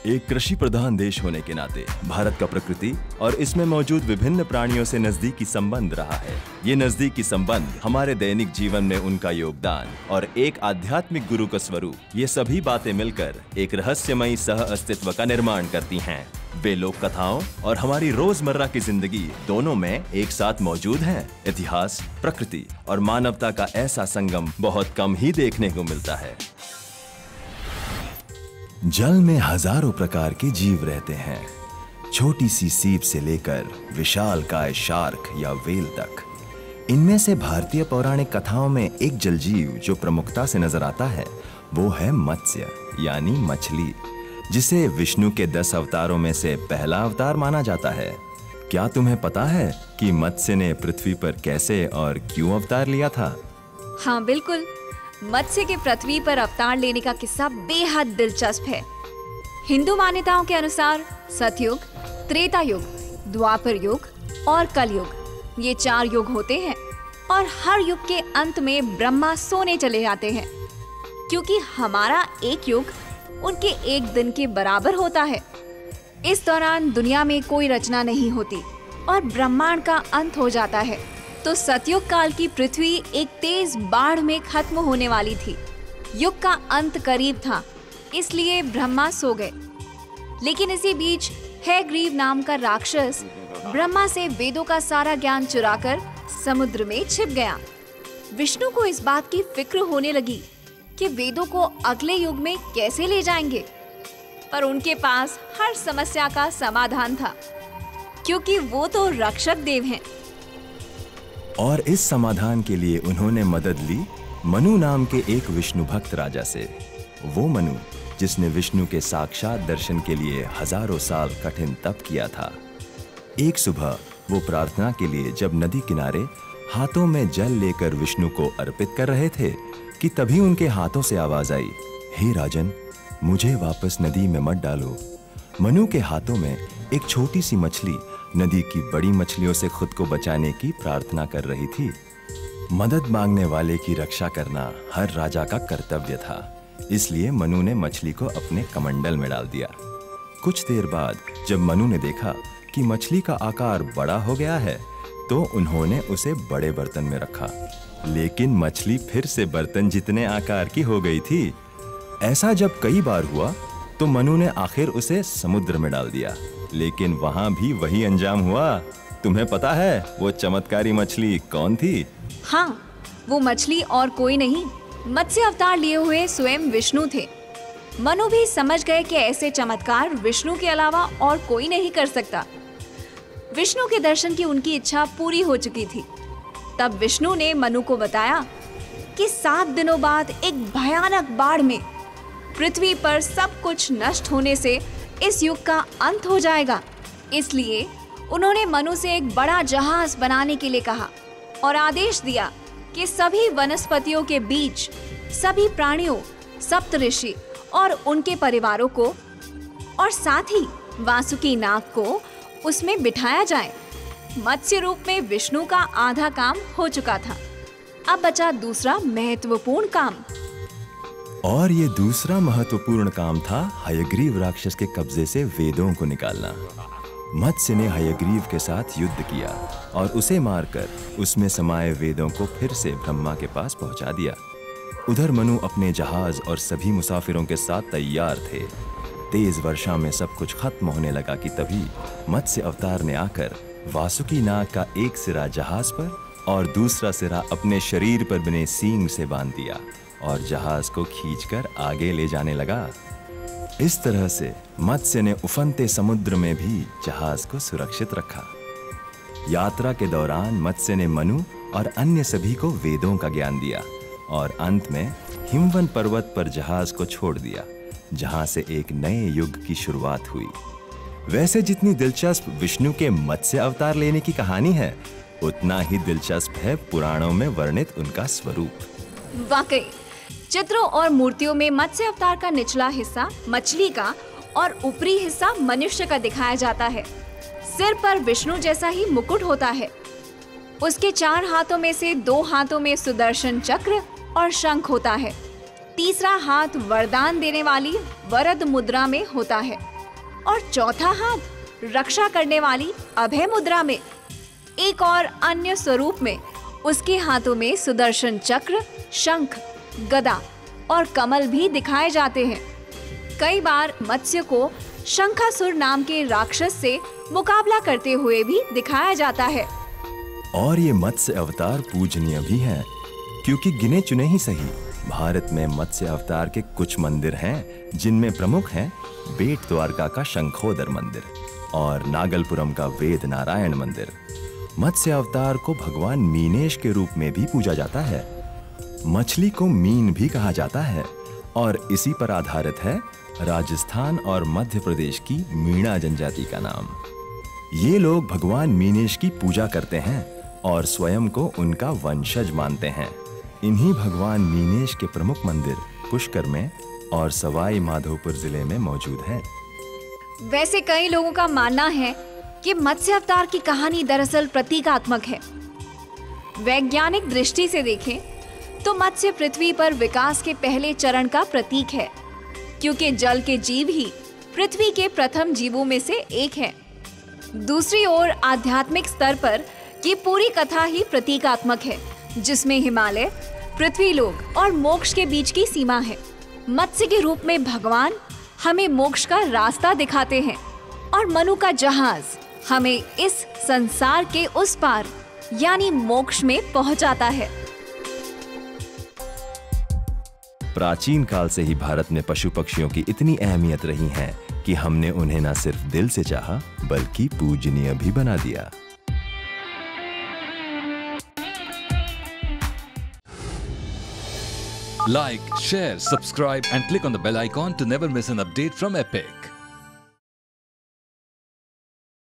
एक कृषि प्रधान देश होने के नाते भारत का प्रकृति और इसमें मौजूद विभिन्न प्राणियों से नजदीकी संबंध रहा है। ये नजदीकी संबंध हमारे दैनिक जीवन में उनका योगदान और एक आध्यात्मिक गुरु का स्वरूप, ये सभी बातें मिलकर एक रहस्यमयी सह अस्तित्व का निर्माण करती हैं। वे लोक कथाओं और हमारी रोजमर्रा की जिंदगी दोनों में एक साथ मौजूद हैं। इतिहास, प्रकृति और मानवता का ऐसा संगम बहुत कम ही देखने को मिलता है। जल में हजारों प्रकार के जीव रहते हैं, छोटी सी सीप से लेकर विशालकाय शार्क या व्हेल तक। इनमें से भारतीय पौराणिक कथाओं में एक जलजीव जो प्रमुखता से नजर आता है वो है मत्स्य यानी मछली, जिसे विष्णु के 10 अवतारों में से पहला अवतार माना जाता है। क्या तुम्हें पता है कि मत्स्य ने पृथ्वी पर कैसे और क्यों अवतार लिया था? हाँ बिल्कुल, मत्स्य के पृथ्वी पर अवतार लेने का किस्सा बेहद दिलचस्प है। हिंदू मान्यताओं के अनुसार सतयुग, त्रेता युग, द्वापर युग और कलयुग, ये 4 युग होते हैं और हर युग के अंत में ब्रह्मा सोने चले जाते हैं, क्योंकि हमारा एक युग उनके एक दिन के बराबर होता है। इस दौरान दुनिया में कोई रचना नहीं होती और ब्रह्मांड का अंत हो जाता है। तो सतयुग काल की पृथ्वी एक तेज बाढ़ में खत्म होने वाली थी। युग का अंत करीब था, इसलिए ब्रह्मा सो गए। लेकिन इसी बीच हैग्रीव नाम का राक्षस ब्रह्मा से वेदों का सारा ज्ञान चुराकर समुद्र में छिप गया। विष्णु को इस बात की फिक्र होने लगी कि वेदों को अगले युग में कैसे ले जाएंगे, पर उनके पास हर समस्या का समाधान था, क्योंकि वो तो रक्षक देव हैं। और इस समाधान के लिए उन्होंने मदद ली मनु नाम के एक विष्णु भक्त राजा से। वो मनु जिसने विष्णु के साक्षात दर्शन के लिए हजारों साल कठिन तप किया था। एक सुबह वो प्रार्थना के लिए जब नदी किनारे हाथों में जल लेकर विष्णु को अर्पित कर रहे थे कि तभी उनके हाथों से आवाज आई, हे राजन, मुझे वापस नदी में मत डालो। मनु के हाथों में एक छोटी सी मछली नदी की बड़ी मछलियों से खुद को बचाने की प्रार्थना कर रही थी। मदद मांगने वाले की रक्षा करना हर राजा का कर्तव्य था, इसलिए मनु ने मछली को अपने कमंडल में डाल दिया। कुछ देर बाद जब मनु ने देखा कि मछली का आकार बड़ा हो गया है, तो उन्होंने उसे बड़े बर्तन में रखा, लेकिन मछली फिर से बर्तन जितने आकार की हो गई थी। ऐसा जब कई बार हुआ तो मनु ने आखिर उसे समुद्र में डाल दिया, लेकिन वहां भी वही अंजाम हुआ। तुम्हें पता है वो चमत्कारी मछली कौन थी? हाँ, वो मछली और कोई नहीं, मत्स्य अवतार लिए हुए स्वयं विष्णु थे। मनु भी समझ गए कि ऐसे चमत्कार विष्णु के अलावा और कोई नहीं कर सकता। विष्णु के दर्शन की उनकी इच्छा पूरी हो चुकी थी। तब विष्णु ने मनु को बताया कि 7 दिनों बाद एक भयानक बाढ़ में पृथ्वी पर सब कुछ नष्ट होने से इस युग का अंत हो जाएगा। इसलिए उन्होंने मनु से एक बड़ा जहाज बनाने के लिए कहा और आदेश दिया कि सभी वनस्पतियों के बीच सभी प्राणियों, सप्तऋषि और उनके परिवारों को और साथ ही वासुकी नाग को उसमें बिठाया जाए। मत्स्य रूप में विष्णु का आधा काम हो चुका था। अब बचा दूसरा महत्वपूर्ण काम। और ये दूसरा महत्वपूर्ण काम था हयग्रीव राक्षस के कब्जे से वेदों को निकालना। मत्स्य ने हयग्रीव के साथ युद्ध किया और उसे मारकर उसमें समाये वेदों को फिर से ब्रह्मा के पास पहुंचा दिया। उधर मनु अपने जहाज और सभी मुसाफिरों के साथ तैयार थे। तेज वर्षा में सब कुछ खत्म होने लगा कि तभी मत्स्य अवतार ने आकर वासुकी नाग का एक सिरा जहाज पर और दूसरा सिरा अपने शरीर पर बने सींग से बांध दिया और जहाज को खींचकर आगे ले जाने लगा। इस तरह से मत्स्य ने उफनते समुद्र में भी जहाज को सुरक्षित रखा। यात्रा के दौरान मत्स्य ने मनु और अन्य सभी को वेदों का ज्ञान दिया और अंत में हिमवन पर्वत पर जहाज को छोड़ दिया, जहां से एक नए युग की शुरुआत हुई। वैसे जितनी दिलचस्प विष्णु के मत्स्य अवतार लेने की कहानी है, उतना ही दिलचस्प है पुराणों में वर्णित उनका स्वरूप। वाकई चित्रों और मूर्तियों में मत्स्य अवतार का निचला हिस्सा मछली का और ऊपरी हिस्सा मनुष्य का दिखाया जाता है। सिर पर विष्णु जैसा ही मुकुट होता है। उसके 4 हाथों में से 2 हाथों में सुदर्शन चक्र और शंख होता है। तीसरा हाथ वरदान देने वाली वरद मुद्रा में होता है और चौथा हाथ रक्षा करने वाली अभय मुद्रा में। एक और अन्य स्वरूप में उसके हाथों में सुदर्शन चक्र, शंख, गदा और कमल भी दिखाए जाते हैं। कई बार मत्स्य को शंखासुर नाम के राक्षस से मुकाबला करते हुए भी दिखाया जाता है। और ये मत्स्य अवतार पूजनीय भी हैं, क्योंकि गिने चुने ही सही भारत में मत्स्य अवतार के कुछ मंदिर हैं, जिनमें प्रमुख हैं बेट द्वारका का शंखोदर मंदिर और नागलपुरम का वेद नारायण मंदिर। मत्स्य अवतार को भगवान मीनेश के रूप में भी पूजा जाता है। मछली को मीन भी कहा जाता है और इसी पर आधारित है राजस्थान और मध्य प्रदेश की मीणा जनजाति का नाम। ये लोग भगवान मीनेश की पूजा करते हैं और स्वयं को उनका वंशज मानते हैं। इन्हीं भगवान मीनेश के प्रमुख मंदिर पुष्कर में और सवाई माधोपुर जिले में मौजूद हैं। वैसे कई लोगों का मानना है कि मत्स्य अवतार की कहानी दरअसल प्रतीकात्मक है। वैज्ञानिक दृष्टि से देखें तो मत्स्य पृथ्वी पर विकास के पहले चरण का प्रतीक है, क्योंकि जल के जीव ही पृथ्वी के प्रथम जीवों में से एक है। दूसरी ओर आध्यात्मिक स्तर पर ये पूरी कथा ही प्रतीकात्मक है, जिसमें हिमालय, पृथ्वीलोक और मोक्ष के बीच की सीमा है। मत्स्य के रूप में भगवान हमें मोक्ष का रास्ता दिखाते हैं और मनु का जहाज हमें इस संसार के उस पार यानी मोक्ष में पहुंचाता है। प्राचीन काल से ही भारत में पशु पक्षियों की इतनी अहमियत रही है कि हमने उन्हें न सिर्फ दिल से चाहा बल्कि पूजनीय भी बना दिया। Like, share, subscribe and click on the bell icon to never miss an update from Epic.